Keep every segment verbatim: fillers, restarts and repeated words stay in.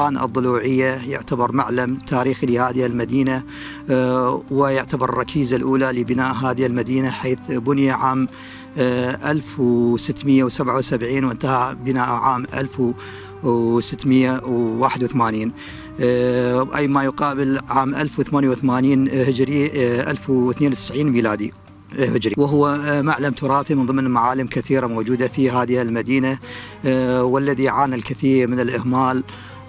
الخان الضلوعية يعتبر معلم تاريخي لهذه المدينة، ويعتبر الركيزة الأولى لبناء هذه المدينة، حيث بني عام ألف وستمئة وسبعة وسبعين وانتهى بناء عام ألف وستمئة وواحد وثمانين، أي ما يقابل عام ألف وثمانية وثمانين هجري، ألف واثنين وتسعين ميلادي هجري. وهو معلم تراثي من ضمن معالم كثيرة موجودة في هذه المدينة، والذي عانى الكثير من الإهمال،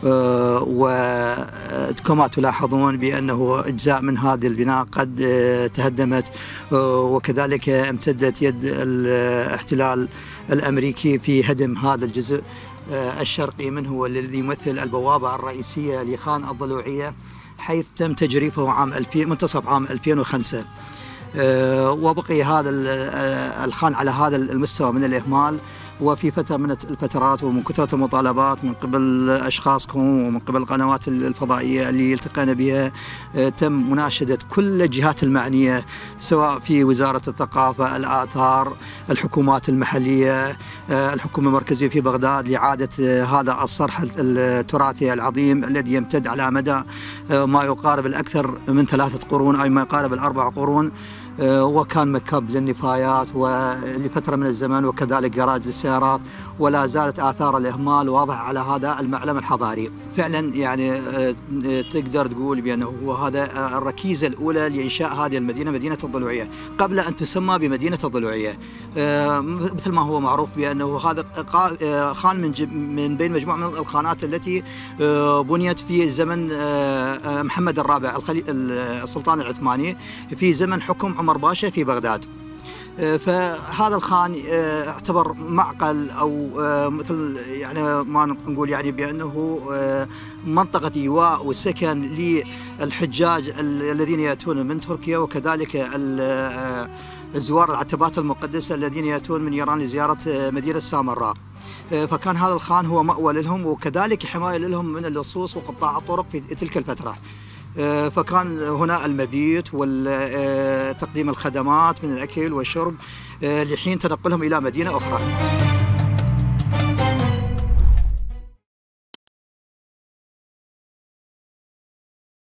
وكما تلاحظون بأنه أجزاء من هذا البناء قد تهدمت، وكذلك امتدت يد الاحتلال الأمريكي في هدم هذا الجزء الشرقي منه، والذي يمثل البوابة الرئيسية لخان الضلوعية، حيث تم تجريفه عام ألفين منتصف عام ألفين وخمسة. وبقي هذا الخان على هذا المستوى من الإهمال، وفي فترة من الفترات ومن كثرة المطالبات من قبل أشخاصكم ومن قبل القنوات الفضائية اللي التقينا بها، تم مناشدة كل الجهات المعنية، سواء في وزارة الثقافة، الآثار، الحكومات المحلية، الحكومة المركزية في بغداد، لإعادة هذا الصرح التراثي العظيم الذي يمتد على مدى ما يقارب الأكثر من ثلاثة قرون، أي ما يقارب الأربع قرون، وكان مكب للنفايات ولفترة من الزمن، وكذلك جراج للسيارات، ولا زالت آثار الإهمال واضحة على هذا المعلم الحضاري. فعلا يعني تقدر تقول بأنه هو هذا الركيزة الأولى لإنشاء هذه المدينة، مدينة الضلوعية، قبل أن تسمى بمدينة الضلوعية، مثل ما هو معروف بأنه هذا خان من من بين مجموعة من الخانات التي بنيت في زمن محمد الرابع السلطان العثماني، في زمن حكم عمر باشا في بغداد. فهذا الخان اعتبر معقل او مثل يعني ما نقول يعني بانه منطقه ايواء وسكن للحجاج الذين ياتون من تركيا، وكذلك الزوار العتبات المقدسه الذين ياتون من ايران لزياره مدينه سامراء. فكان هذا الخان هو مأوى لهم، وكذلك حمايه لهم من اللصوص وقطاع الطرق في تلك الفتره. فكان هنا المبيت وتقديم الخدمات من الأكل والشرب لحين تنقلهم إلى مدينة أخرى.